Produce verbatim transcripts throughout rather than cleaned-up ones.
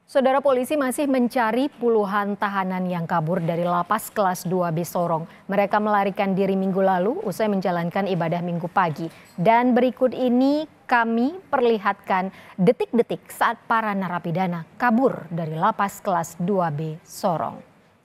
Saudara, polisi masih mencari puluhan tahanan yang kabur dari lapas kelas dua B Sorong. Mereka melarikan diri minggu lalu usai menjalankan ibadah minggu pagi. Dan berikut ini kami perlihatkan detik-detik saat para narapidana kabur dari lapas kelas dua B Sorong.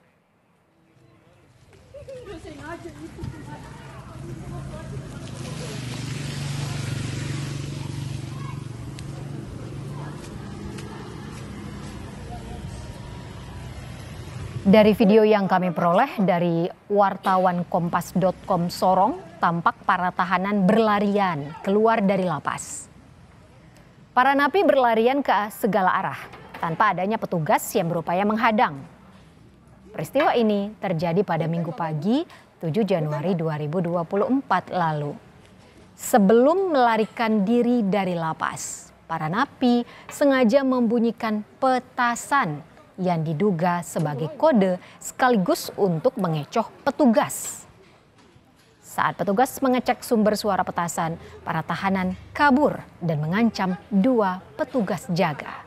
Dari video yang kami peroleh dari wartawan kompas titik com Sorong, tampak para tahanan berlarian keluar dari lapas. Para napi berlarian ke segala arah tanpa adanya petugas yang berupaya menghadang. Peristiwa ini terjadi pada Minggu pagi tujuh Januari dua ribu dua puluh empat lalu. Sebelum melarikan diri dari lapas, para napi sengaja membunyikan petasan yang diduga sebagai kode sekaligus untuk mengecoh petugas. Saat petugas mengecek sumber suara petasan, para tahanan kabur dan mengancam dua petugas jaga.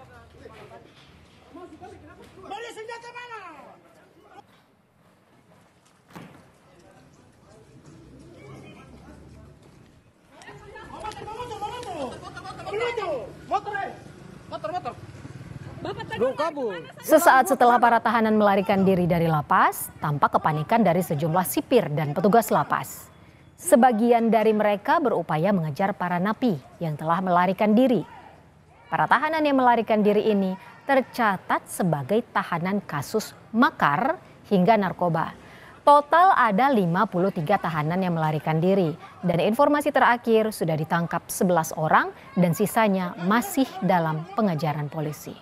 Sesaat setelah para tahanan melarikan diri dari lapas, tampak kepanikan dari sejumlah sipir dan petugas lapas. Sebagian dari mereka berupaya mengejar para napi yang telah melarikan diri. Para tahanan yang melarikan diri ini tercatat sebagai tahanan kasus makar hingga narkoba. Total ada lima puluh tiga tahanan yang melarikan diri dan informasi terakhir sudah ditangkap sebelas orang dan sisanya masih dalam pengejaran polisi.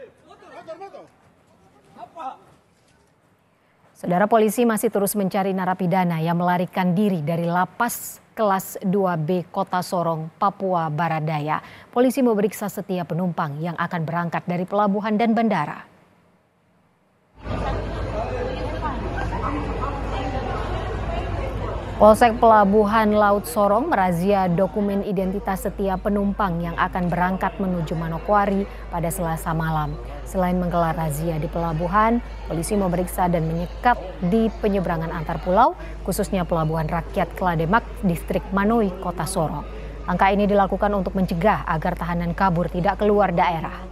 Saudara, polisi masih terus mencari narapidana yang melarikan diri dari lapas kelas dua B Kota Sorong, Papua Barat Daya. Polisi memeriksa setiap penumpang yang akan berangkat dari pelabuhan dan bandara. Polsek Pelabuhan Laut Sorong merazia dokumen identitas setiap penumpang yang akan berangkat menuju Manokwari pada Selasa malam. Selain menggelar razia di pelabuhan, polisi memeriksa dan menyekat di penyeberangan antar pulau, khususnya Pelabuhan Rakyat Klademak, Distrik Manoi, Kota Sorong. Langkah ini dilakukan untuk mencegah agar tahanan kabur tidak keluar daerah.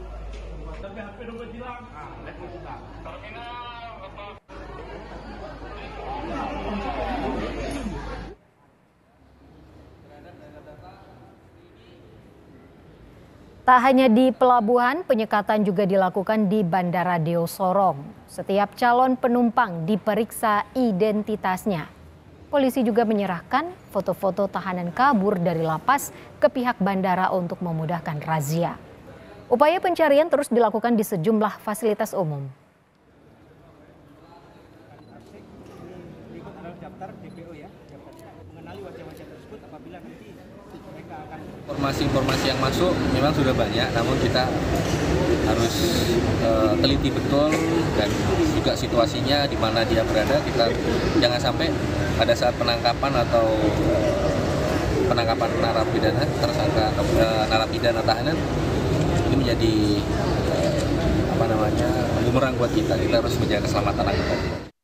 Tak hanya di pelabuhan, penyekatan juga dilakukan di Bandara Deo Sorong. Setiap calon penumpang diperiksa identitasnya. Polisi juga menyerahkan foto-foto tahanan kabur dari lapas ke pihak bandara untuk memudahkan razia. Upaya pencarian terus dilakukan di sejumlah fasilitas umum. Informasi-informasi yang masuk memang sudah banyak, namun kita harus uh, teliti betul dan juga situasinya di mana dia berada. Kita jangan sampai pada saat penangkapan atau uh, penangkapan narapidana tersangka uh, narapidana tahanan ini menjadi uh, apa namanya bumerang buat kita. Kita harus menjaga keselamatan anggota.